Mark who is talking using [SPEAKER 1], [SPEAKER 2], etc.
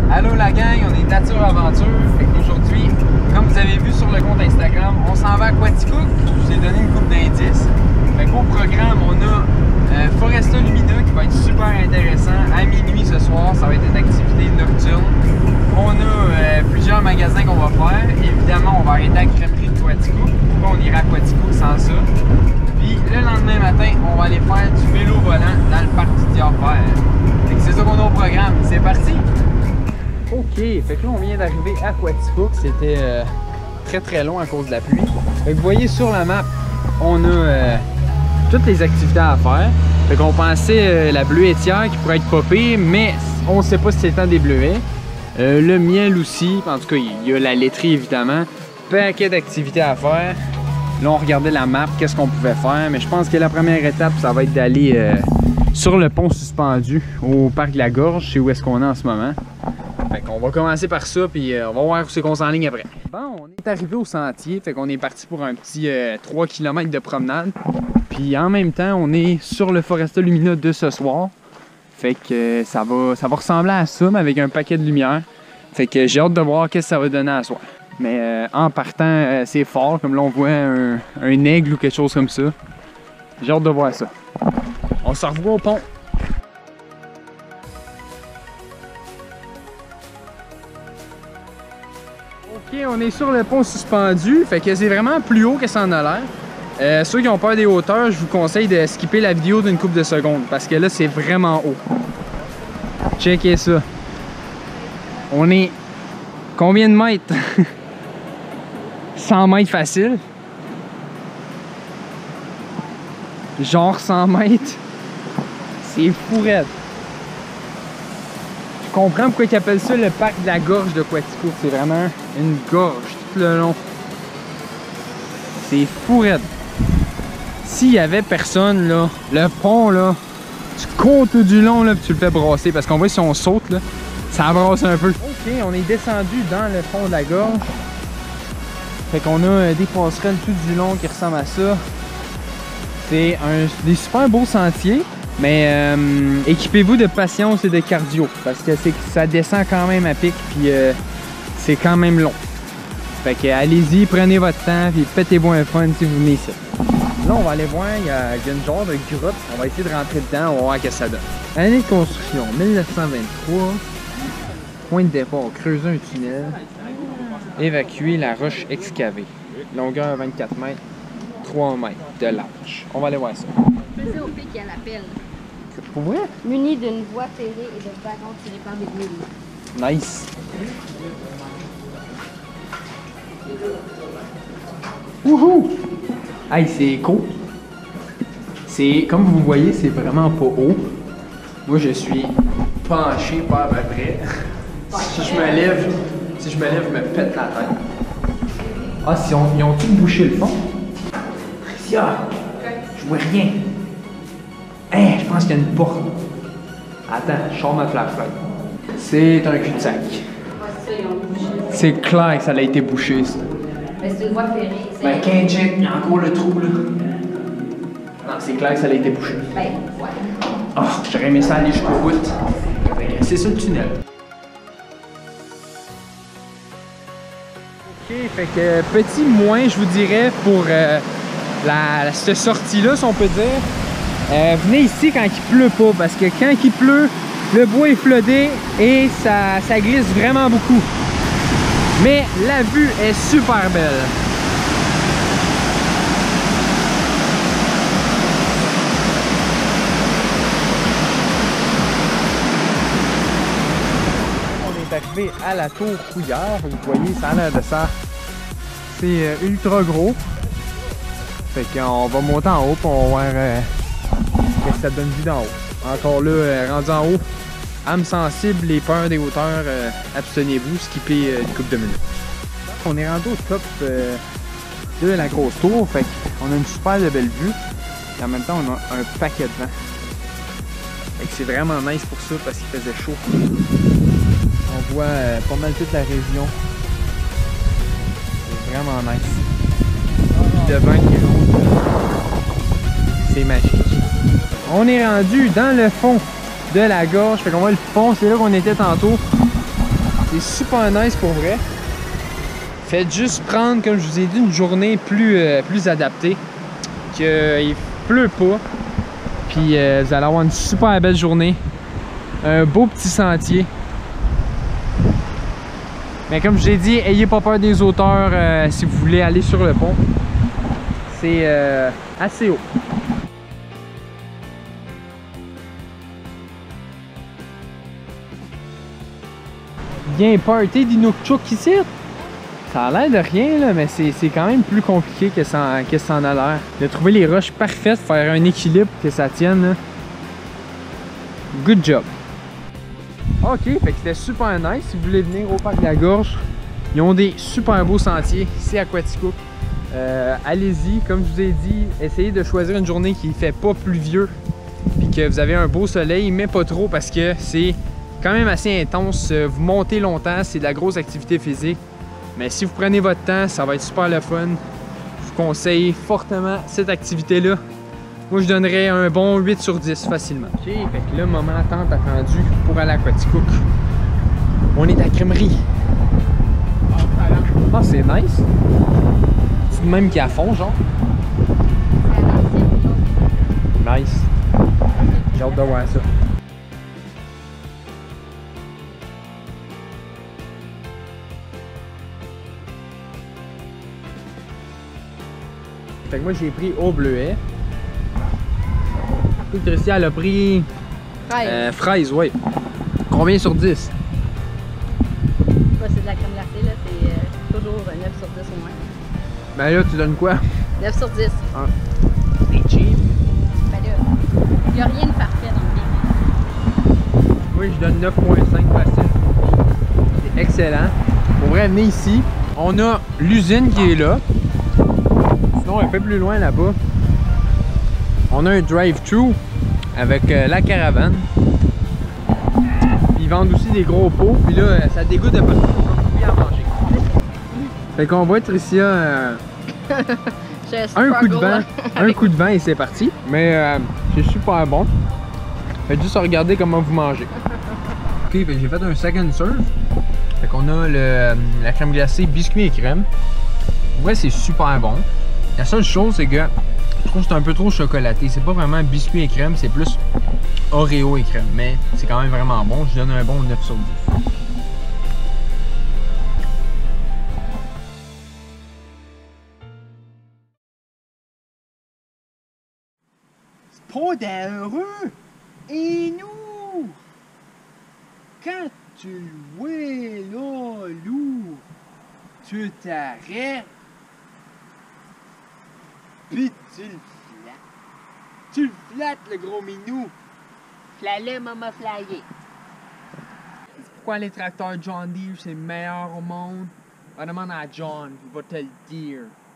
[SPEAKER 1] Allô la gang, on est Nature Aventure. Aujourd'hui, comme vous avez vu sur le compte Instagram, on s'en va à Quaticook. Je vous ai donné une couple d'indices. Au programme, on a Foresta Lumina qui va être super intéressant. À minuit ce soir, ça va être une activité nocturne. On a plusieurs magasins qu'on va faire. Évidemment, on va arrêter à la crèmerie de Quaticook. Pourquoi on ira à Quaticook sans ça? Puis le lendemain matin, on va aller faire du vélo volant dans le parc du Diable-Vert. C'est ça qu'on a au programme. C'est parti! Ok, fait que là on vient d'arriver à Quaticook. C'était très long à cause de la pluie. Fait que vous voyez sur la map, on a toutes les activités à faire. Fait qu'on pensait la bleuetière qui pourrait être popée, mais on sait pas si c'est le temps des bleuets. Le miel aussi, en tout cas il y a la laiterie évidemment. Paquet d'activités à faire. Là on regardait la map, qu'est-ce qu'on pouvait faire, mais je pense que la première étape ça va être d'aller sur le pont suspendu au parc de la Gorge, c'est où est-ce qu'on est en ce moment. Fait qu'on va commencer par ça, puis on va voir où c'est qu'on s'enligne après. Bon, on est arrivé au sentier, fait qu'on est parti pour un petit 3 km de promenade. Puis en même temps, on est sur le Foresta Lumina de ce soir. Fait que ça va ressembler à ça, mais avec un paquet de lumière. Fait que j'ai hâte de voir qu'est-ce que ça va donner à soir. Mais en partant, c'est fort, comme là on voit un aigle ou quelque chose comme ça. J'ai hâte de voir ça. On se revoit au pont. Ok, on est sur le pont suspendu, fait que c'est vraiment plus haut que ça en a l'air. Ceux qui ont peur des hauteurs, je vous conseille de skipper la vidéo d'une couple de secondes, parce que là c'est vraiment haut. Checkez ça. On est combien de mètres? 100 mètres facile. Genre 100 mètres. C'est fou raide. Je comprends pourquoi ils appellent ça le parc de la gorge de Quaticook. C'est vraiment une gorge tout le long. C'est fou raide. S'il y avait personne là, le pont là, tu cours tout du long là, puis tu le fais brasser. Parce qu'on voit si on saute là, ça brasse un peu. Ok, on est descendu dans le fond de la gorge. Fait qu'on a des passerelles tout du long qui ressemblent à ça. C'est des super beaux sentiers. Mais équipez-vous de patience et de cardio parce que ça descend quand même à pic puis c'est quand même long. Fait que allez-y, prenez votre temps puis faites-vous un fun si vous venez ici. Là on va aller voir, il y a une genre de grotte, on va essayer de rentrer dedans, on va voir ce que ça donne. Année de construction, 1923. Point de départ, creuser un tunnel. Évacuer la roche excavée. Longueur 24 mètres, 3 mètres de large. On va aller voir ça.
[SPEAKER 2] C'est au pic à l'appel.
[SPEAKER 1] Pour vrai?
[SPEAKER 2] Muni d'une voie ferrée et de wagons tirés par des wheels.
[SPEAKER 1] Nice! Wouhou! Hey, c'est cool! C'est, comme vous voyez, c'est vraiment pas haut. Moi, je suis penché pas à peu près. Si je me lève, je me pète la tête. Ah, ils ont tout bouché le fond? Tricia! Je vois rien! Hey, je pense qu'il y a une porte. Attends, je sors ma flashlight. C'est un cul-de-sac.
[SPEAKER 2] Ouais, c'est ça, ils ont bouché.
[SPEAKER 1] C'est clair que ça a été bouché, ça.
[SPEAKER 2] Mais c'est une voie ferrée.
[SPEAKER 1] Ben, Kenjik, il y a encore le trou, là. Non, c'est clair que ça a été bouché.
[SPEAKER 2] Ben, ouais.
[SPEAKER 1] Oh, j'aurais aimé ça aller jusqu'au bout. C'est ça le tunnel. Ok, fait que petit moins, je vous dirais, pour cette sortie-là, si on peut dire. Venez ici quand il pleut pas, parce que quand il pleut, le bois est flotté et ça glisse vraiment beaucoup. Mais la vue est super belle. On est arrivé à la tour Couillard. Vous voyez, ça a l'air de ça. C'est ultra gros. Fait qu'on va monter en haut pour on va voir qu'est-ce que ça donne vue d'en haut. Encore là, rendu en haut, âme sensible, les peurs des hauteurs, abstenez-vous, skippez une couple de minutes. On est rendu au top de la grosse tour, fait qu'on a une super de belle vue. Et en même temps, on a un paquet de vent. Fait que c'est vraiment nice pour ça parce qu'il faisait chaud. On voit pas mal toute la région. C'est vraiment nice. Le vent qui roule, c'est magique. On est rendu dans le fond de la gorge. Fait qu'on voit le fond, c'est là qu'on était tantôt. C'est super nice pour vrai. Faites juste prendre, comme je vous ai dit, une journée plus adaptée. Qu'il pleut pas. Puis vous allez avoir une super belle journée. Un beau petit sentier. Mais comme je l'ai dit, ayez pas peur des hauteurs si vous voulez aller sur le pont. C'est assez haut. Bien party d'Inukchuk ici. Ça a l'air de rien, là, mais c'est quand même plus compliqué que ça en a l'air. De trouver les roches parfaites, faire un équilibre que ça tienne. Là. Good job. Ok, fait que c'était super nice. Si vous voulez venir au parc de la Gorge, ils ont des super beaux sentiers ici à Quaticook. Allez-y, comme je vous ai dit, essayez de choisir une journée qui ne fait pas pluvieux puis que vous avez un beau soleil, mais pas trop parce que c'est quand même assez intense. Vous montez longtemps, c'est de la grosse activité physique. Mais si vous prenez votre temps, ça va être super le fun. Je vous conseille fortement cette activité-là. Moi, je donnerais un bon 8 sur 10 facilement. Ok, fait que là, moment tant attendu pour aller à Quaticook. On est à la crèmerie. Ah, c'est nice. C'est le même qui est à fond, genre. Nice. J'ai hâte de voir ça. Fait que moi j'ai pris au bleuet. Tricia elle a pris fraise, ouais. Combien sur 10?
[SPEAKER 2] C'est de la crème glacée, là, c'est toujours 9 sur 10 au moins.
[SPEAKER 1] Ben là tu donnes quoi?
[SPEAKER 2] 9 sur 10.
[SPEAKER 1] Ah. C'est cheap.
[SPEAKER 2] Ben là, il n'y a rien de parfait dans le game.
[SPEAKER 1] Oui, je donne 9.5 facile. C'est excellent. Pour vrai, venez ici. On a l'usine qui est là. Sinon, un peu plus loin là-bas, on a un drive-thru avec la caravane. Puis ils vendent aussi des gros pots. Puis là, ça dégoûte de partout. Comme vous à manger. Fait qu'on va être ici un coup de vent. Un coup de vent et c'est parti. Mais c'est super bon. Faites juste regarder comment vous mangez. Ok, j'ai fait un second serve. Fait qu'on a la crème glacée, biscuit et crème. En vrai, c'est super bon. La seule chose, c'est que je trouve que c'est un peu trop chocolaté. C'est pas vraiment biscuit et crème, c'est plus Oreo et crème. Mais c'est quand même vraiment bon. Je donne un bon 9 sur 10. C'est pas d'heureux! Et nous! Quand tu le vois là, lourd, tu t'arrêtes. Pis tu le flattes. Tu le flattes, le gros minou.
[SPEAKER 2] Flalet, maman flyé.
[SPEAKER 1] Pourquoi les tracteurs John Deere, c'est le meilleur au monde? Va demander à John, il va te le dire.